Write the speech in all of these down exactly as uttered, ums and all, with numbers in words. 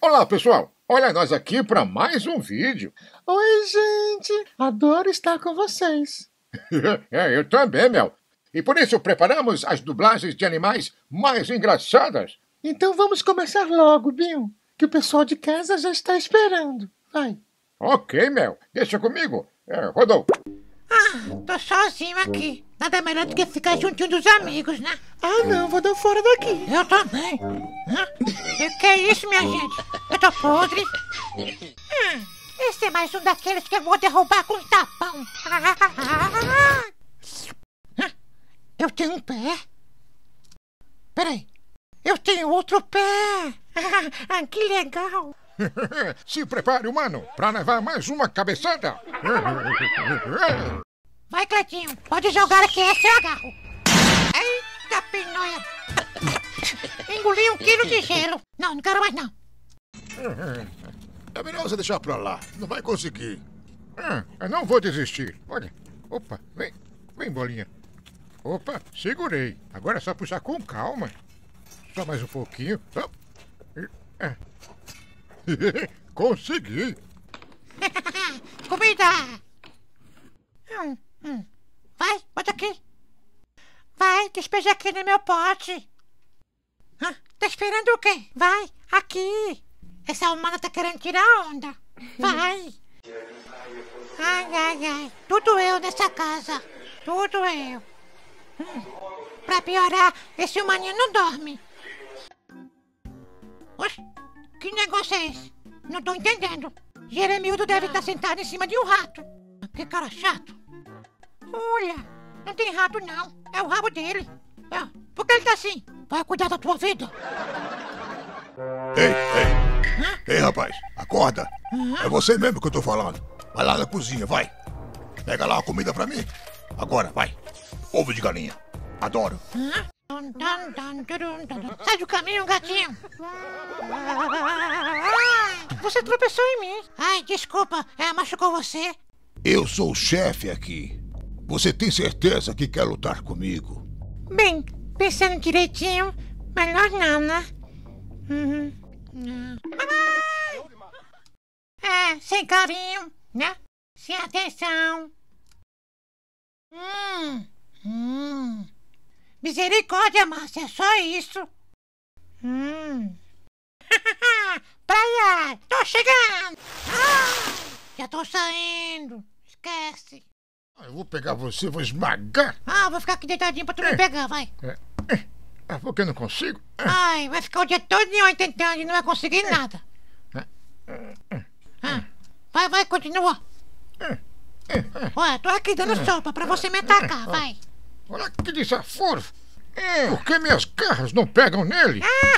Olá, pessoal! Olha nós aqui para mais um vídeo. Oi, gente! Adoro estar com vocês. É, eu também, Mel. E por isso preparamos as dublagens de animais mais engraçadas. Então vamos começar logo, Binho, que o pessoal de casa já está esperando. Vai. Ok, Mel. Deixa comigo. É, rodou. Ah, tô sozinho aqui. Nada melhor do que ficar juntinho dos amigos, né? Ah, não, vou dar fora daqui. Eu também. Hã? E que é isso, minha gente? Eu tô podre. Hum, esse é mais um daqueles que eu vou derrubar com um tapão. Hã? Eu tenho um pé. Peraí. Eu tenho outro pé. Ah, que legal. Se prepare, humano, para levar mais uma cabeçada. Vai, Cleitinho, pode jogar aqui, essa eu agarro. Eita, pinóia. Engoli um quilo de gelo. Não, não quero mais não. É melhor você deixar pra lá, não vai conseguir. Ah, eu não vou desistir. Olha, opa, vem, vem bolinha. Opa, segurei. Agora é só puxar com calma. Só mais um pouquinho. Ah. Consegui. Comida. Hum, hum. Vai, bota aqui. Vai, despeja aqui no meu pote. Hã? Tá esperando o quê? Vai, aqui. Essa humana tá querendo tirar onda. Vai. Ai, ai, ai. Tudo eu nessa casa. Tudo eu. Hum. Pra piorar, esse humaninho não dorme. Oxe, que negócio é esse? Não tô entendendo. Jeremildo deve estar sentado em cima de um rato. Que cara chato. Olha, não tem rato não. É o rabo dele. Ah, por que ele tá assim? Vai cuidar da tua vida. Ei, ei. Hã? Ei, rapaz, acorda. Hã? É você mesmo que eu tô falando. Vai lá na cozinha, vai. Pega lá a comida pra mim. Agora, vai. Ovo de galinha. Adoro. Hã? Sai do caminho, gatinho. Você tropeçou em mim. Ai, desculpa, é, machucou você. Eu sou o chefe aqui. Você tem certeza que quer lutar comigo? Bem, pensando direitinho, melhor não, né? Uhum. É, sem carinho, né? Sem atenção. Hum, hum. Misericórdia, Márcia, é só isso. Hum. Praia, tô chegando. Ah, já tô saindo. Esquece. Eu vou pegar você, vou esmagar. Ah, vou ficar aqui deitadinho pra tu me pegar, vai. É, é. Ah, porque eu não consigo? Ai, vai ficar o dia todo aí tentando e não vai conseguir nada. Ah, vai, vai, continua. Olha, tô aqui dando sopa pra você me atacar, vai. Olha que desaforo. Por que minhas garras não pegam nele?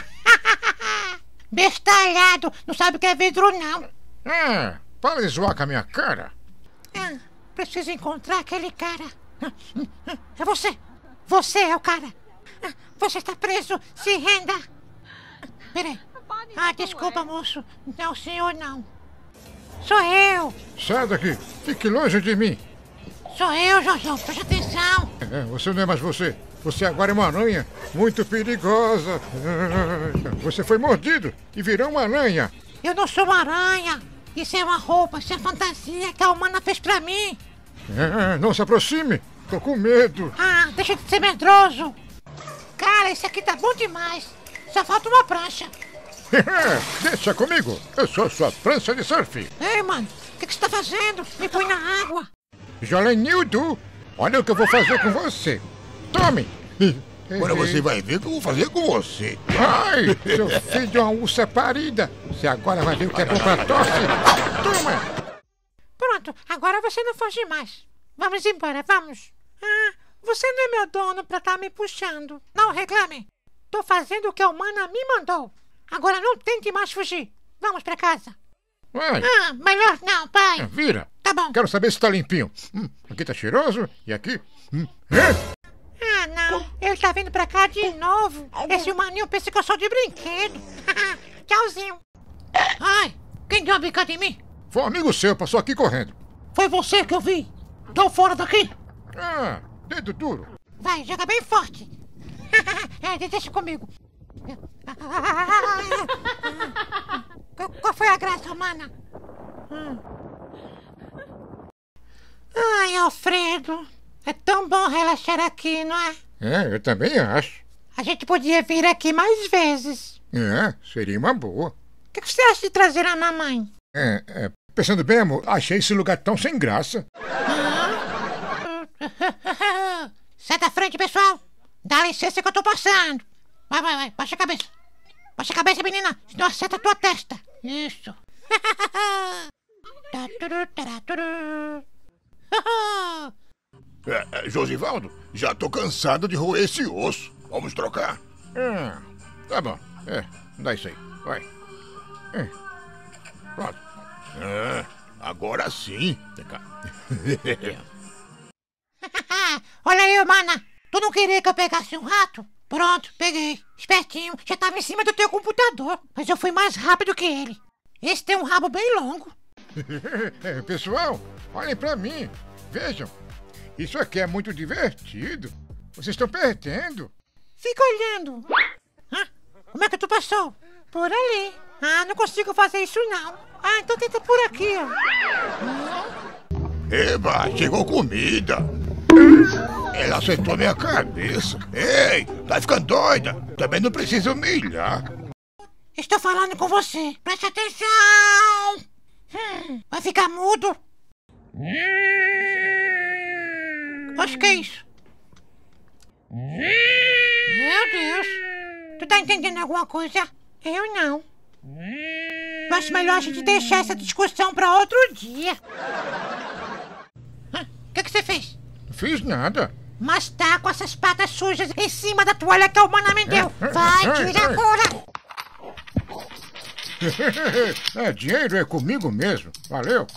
Bestalhado, não sabe o que é vidro, não. Ah, para de zoar com a minha cara. Ah, preciso encontrar aquele cara. É você. Você é o cara. Você está preso. Se renda. Peraí. Ah, desculpa, moço. Não é o senhor, não. Sou eu. Sai daqui. Fique longe de mim. Sou eu, Jojão. Preste atenção. É, você não é mais você. Você agora é uma aranha muito perigosa. Você foi mordido e virou uma aranha. Eu não sou uma aranha. Isso é uma roupa, isso é fantasia que a humana fez pra mim. É, não se aproxime. Tô com medo. Ah, deixa de ser medroso. Cara, esse aqui tá bom demais. Só falta uma prancha. Deixa comigo. Eu sou sua prancha de surf. Ei, mano, o que, que você tá fazendo? Me põe na água. Jolenildo, olha o que eu vou fazer com você. Tome. Agora você vai ver o que eu vou fazer com você. Ai, seu filho de uma ursa parida. Você agora vai ver o que é bom pra tosse. Toma. Pronto, agora você não foge mais. Vamos embora, vamos. Ah, você não é meu dono pra estar tá me puxando. Não reclame. Tô fazendo o que a humana me mandou. Agora não tente mais fugir. Vamos pra casa. Vai. Ah, melhor não, pai. Ah, vira. Tá bom. Quero saber se tá limpinho. Hum, aqui tá cheiroso e aqui... Hum. É? Ah, não. Ele tá vindo pra cá de novo. Esse humaninho pensa que eu sou de brinquedo. Tchauzinho. Ai, quem deu uma bicada em mim? Foi um amigo seu, passou aqui correndo. Foi você que eu vi. Tô fora daqui. Ah, dedo duro. Vai, joga bem forte. É, deixa comigo. a graça, mana. Hum. Ai, Alfredo, é tão bom relaxar aqui, não é? É, eu também acho. A gente podia vir aqui mais vezes. É, seria uma boa. O que, que você acha de trazer a mamãe? É, é, pensando bem, amor, achei esse lugar tão sem graça. Sai da frente, pessoal. Dá licença que eu tô passando. Vai, vai, vai. Baixa a cabeça. Baixa a cabeça, menina. Senão acerta a tua testa. Isso. É, é, Josivaldo, já tô cansado de roer esse osso. Vamos trocar? Ah, tá bom. É, dá isso aí. Vai. É. Pronto. É, agora sim. Vem cá. Olha aí, mana. Tu não queria que eu pegasse um rato? Pronto, peguei. Espertinho. Já tava em cima do teu computador. Mas eu fui mais rápido que ele. Esse tem um rabo bem longo. É, pessoal, olhem pra mim. Vejam. Isso aqui é muito divertido. Vocês estão perdendo. Fica olhando. Hã? Como é que tu passou? Por ali. Ah, não consigo fazer isso não. Ah, então tenta por aqui, ó. Eba, chegou comida. Ela acertou minha cabeça. Ei, tá ficando doida? Também não precisa humilhar. Estou falando com você. Preste atenção. Hum, vai ficar mudo. Acho que é isso. Meu Deus. Tu tá entendendo alguma coisa? Eu não. Acho melhor a gente deixar essa discussão pra outro dia. O que que você fez? Não fiz nada. Mas tá com essas patas sujas em cima da toalha que a humana me deu. Vai, tira a cura. É, dinheiro é comigo mesmo. Valeu.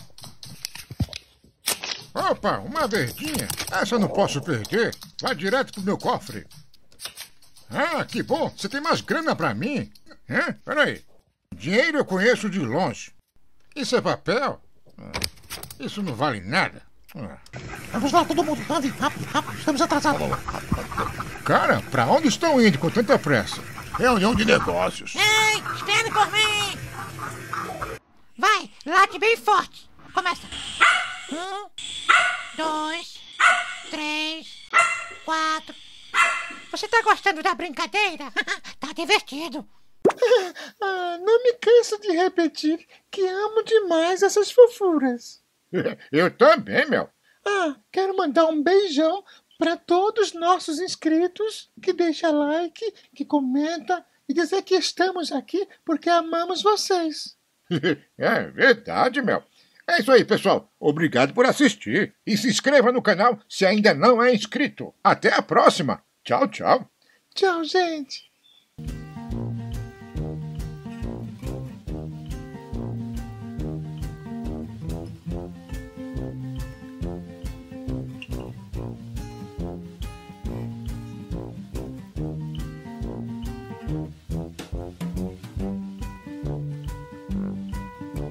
Opa, uma verdinha. Essa eu não posso perder. Vai direto pro meu cofre. Ah, que bom. Você tem mais grana pra mim. Hã? Peraí. Dinheiro eu conheço de longe. Isso é papel? Isso não vale nada. Vamos lá, todo mundo. Ande, rápido, rápido. Estamos atrasados. Cara, pra onde estão indo com tanta pressa? Reunião de negócios. Ei, espere por mim. Vai, late bem forte. Começa. Um, dois, três, quatro. Você tá gostando da brincadeira? Tá divertido. Ah, não me canso de repetir que amo demais essas fofuras. Eu também, meu. Ah, quero mandar um beijão para todos os nossos inscritos, que deixa like, que comenta e dizer que estamos aqui porque amamos vocês. É verdade, meu. É isso aí, pessoal. Obrigado por assistir. E se inscreva no canal se ainda não é inscrito. Até a próxima. Tchau, tchau. Tchau, gente.